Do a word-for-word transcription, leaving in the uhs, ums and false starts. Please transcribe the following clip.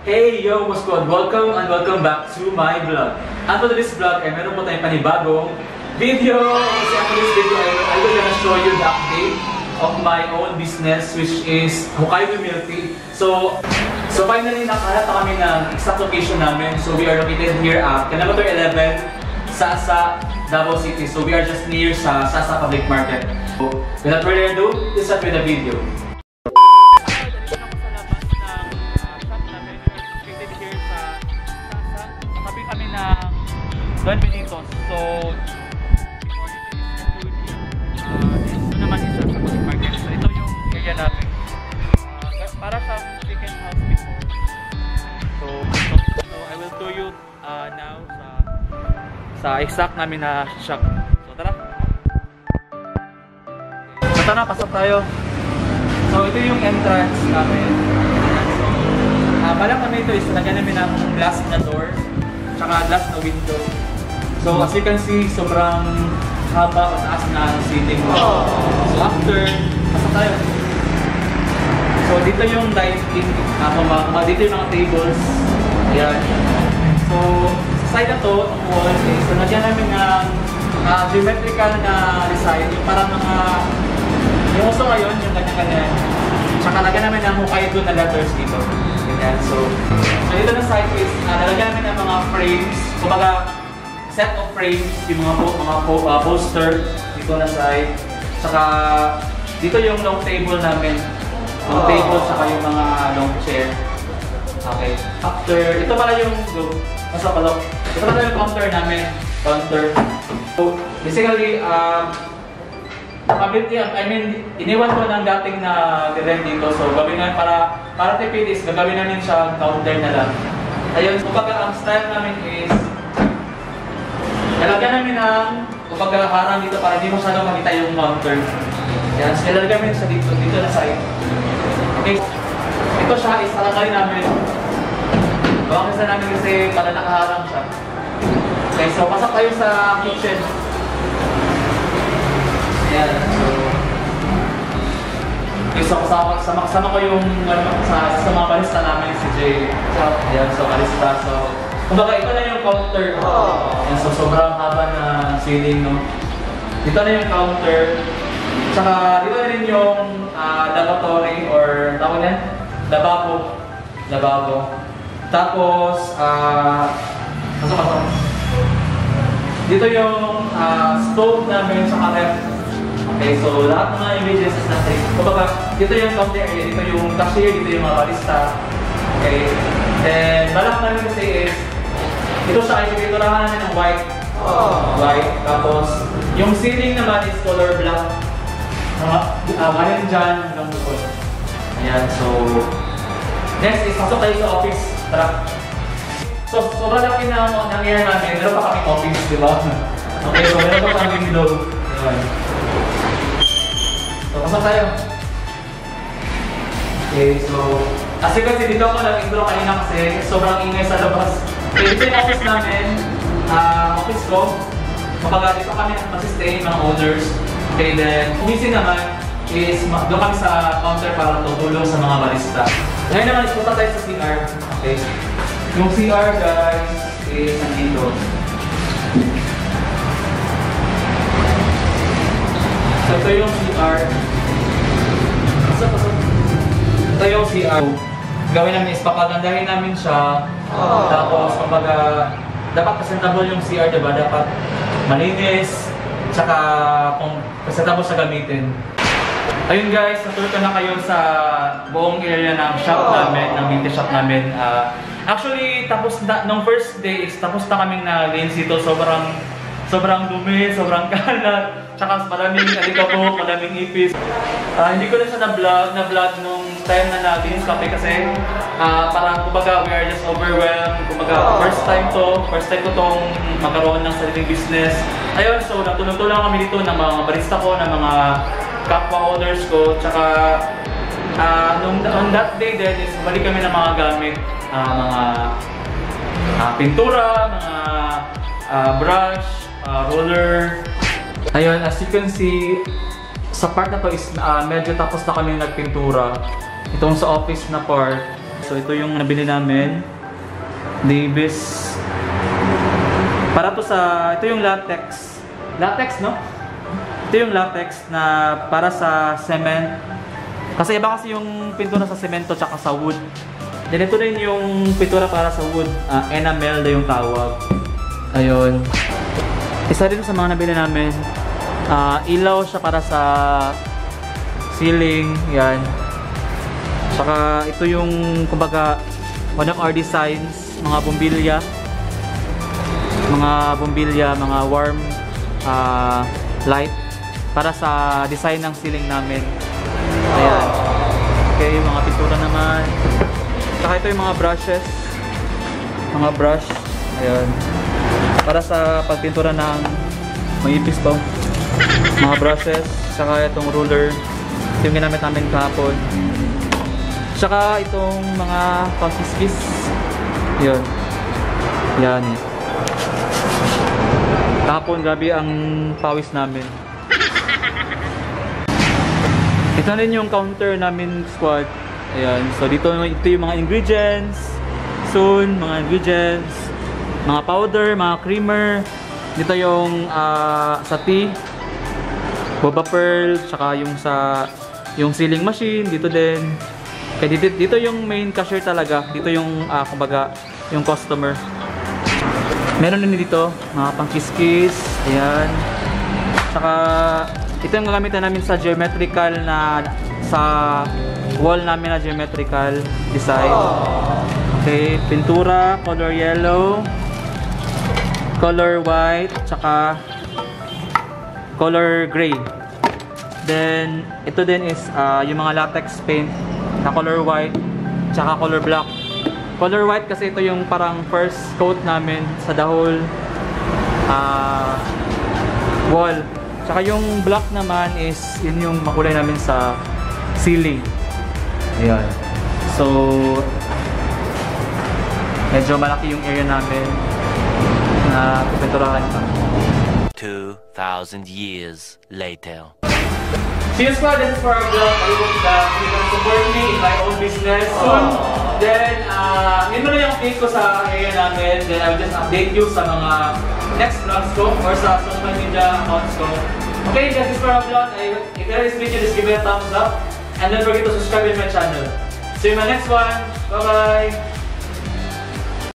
Hey yo, what's good? Welcome and welcome back to my vlog. And for this vlog ay meron po tayong panibagong video. Kasi for this video ay I will gonna show you the update of my own business, which is Hokkaido Milk Tea. So, so finally nakahanap na kami ng exact location namin. So we are located here at Kilometer eleven, Sasa, Davao City. So we are just near sa Sasa Public Market. So without further ado, let's start with the video. Don Benitos. So, before you finish the uh, ito naman isa sa Public Market. So, ito yung area namin. Uh, para sa chicken house before. So, so, so I will show you uh, now sa sa exact namin na shop. So, tara! So, tara, pasok tayo. So, ito yung entrance namin. So, uh, parang kami ito is lagyan namin ng glass na door tsaka glass na window. So as you can see, sobrang haba o taas na ang seating mo. So after, pasok tayo. So dito yung dining, uh, dito yung mga tables. Ayan. So sa side na to, ang wall is, so nagyan namin ng uh, geometrical na design. Yung parang mga, yung uso ngayon, yung ganyan-ganyan. Tsaka nagyan namin ng Hokkaido na letters dito. Ganyan. So, so dito na side is, uh, nalagyan namin ng mga frames. Kumbaga, set of frames, yung mga, mga uh, poster dito na side. Saka dito yung long table namin. Long table, saka yung mga long chair. Okay. After, ito pala yung, nasa pala, ito pala yung counter namin. Counter. So, basically, um, I mean, iniwan ko ng dating na rent dito. So, gawin namin para, para tipid is, gagawin namin siya counter na lang. Ayun, kumbaga, ang style namin is, nalagyan namin ng kumbaga harang dito para hindi masyadong makita yung counter. Yan, so nilagyan namin siya dito, dito na side. Okay, ito siya is alagay namin. Bawang isa namin kasi para nakaharang siya. Okay, so pasok tayo sa kitchen. Yan, so okay, so kasama, kasama, kasama ko yung sa, sa mga barista namin, si Jay. So, yan, so barista, so kumbaga, ito na yung counter. Oh. Yan, so, sobrang haba na ceiling, no? Dito na yung counter. Tsaka, dito na rin yung uh, lavatory or tawag yan? Lababo. Lababo. Tapos, ah... Uh, pasok, pasok. Dito yung uh, stove namin sa ref. Okay, so lahat ng mga ingredients natin. Kumbaga, dito yung counter area, dito yung cashier, dito yung mga barista. Okay. Then, balak namin kasi is, ito siya ay piniturahan namin ng white. Oh. White. Tapos, yung ceiling naman is color black. Mga, uh, galing dyan hanggang bukod. Ayan, so... Next is, pasok tayo sa office. Tara. So, sobrang laki na ng air namin. Meron pa kaming office, di ba? Okay, so meron pa kaming window. Ayan. So, pasok tayo. Okay, so... Kasi kasi dito ako nag-intro kanina kasi sobrang ingay sa labas. Okay, dito yung office namin, uh, office ko. Kapag dito kami mag-stay, mga owners. Okay, then, office naman is doon kami sa counter para tutulong sa mga barista. Ngayon naman is punta tayo sa C R. Okay. Yung C R, guys, is nandito. So, ito yung C R. Pasok, pasok. Ito yung C R. Gawin namin is papagandahin namin siya. Oh. Tapos, kumbaga, dapat presentable yung C R, diba? Dapat malinis, tsaka kung presentable siya gamitin. Ayun guys, natulog na kayo sa buong area ng shop oh. namin, ng vintage shop namin. Uh, actually, tapos na, nung first day is tapos na kaming na-lanes dito. Sobrang, sobrang dumi, sobrang kalat. Tsaka maraming alikabok, maraming ipis. Uh, hindi ko na siya na-vlog, na-vlog nung time na na-lanes kami kasi uh, parang kumbaga we are just overwhelmed. Kumbaga first time to, first time ko tong magkaroon ng sariling business. Ayun, so natulong-tulong kami dito ng mga barista ko, ng mga kapwa owners ko. Tsaka uh, nung, on that day din is balik kami ng mga gamit. Uh, mga uh, pintura, mga uh, brush, uh, roller. Ayun, as you can see, sa part na to is uh, medyo tapos na kami nagpintura. Itong sa office na part. So ito yung nabili namin. Davis. Para to sa, ito yung latex. Latex, no? Ito yung latex na para sa cement. Kasi iba kasi yung pintura sa semento tsaka sa wood. Then ito din yung pintura para sa wood. Uh, enamel na yung tawag. Ayun. Isa din sa mga nabili namin. Uh, ilaw siya para sa ceiling. Yan. Saka ito yung, kumbaga, one of our designs. Mga bumbilya. Mga bumbilya, mga warm uh, light. Para sa design ng ceiling namin. Ayan. Okay, yung mga pintura naman. Saka ito yung mga brushes. Mga brush. Ayan. Para sa pagpintura ng maipis to. Mga brushes. Saka itong ruler. Ito yung ginamit namin kahapon. Saka itong mga pausiskis. Yun. Yan. Kahapon, grabe ang pawis namin. Ito rin yung counter namin, squad. Ayan. So dito ito yung mga ingredients. Soon, mga ingredients. Mga powder, mga creamer. Dito yung uh, sa tea. Boba pearl. Tsaka yung sa yung sealing machine. Dito din. Kaya dito, dito yung main cashier talaga. Dito yung, uh, kumbaga, yung customer. Meron din dito. Mga pang-kiss-kiss. Ayan. Tsaka ito yung gagamitan namin sa geometrical na sa wall namin na geometrical design. Okay, pintura, color yellow, color white, tsaka color gray. Then ito din is uh, yung mga latex paint na color white, tsaka color black. Color white kasi ito yung parang first coat namin sa the whole uh, wall. Saka yung black naman is yun yung makulay namin sa ceiling. Ayan. So medyo malaki yung area namin na pipinturahan pa. two thousand years later. See you, squad. This is for our vlog. I hope that you can support me in my own business soon. Then, uh, yun na yung update ko sa area namin. Then I will just update you sa mga next vlogs ko or sa social media accounts ko. Okay, this is for our vlog. I, if you like this video, just give it a thumbs up. And don't forget to subscribe to my channel. See you in my next one. Bye-bye!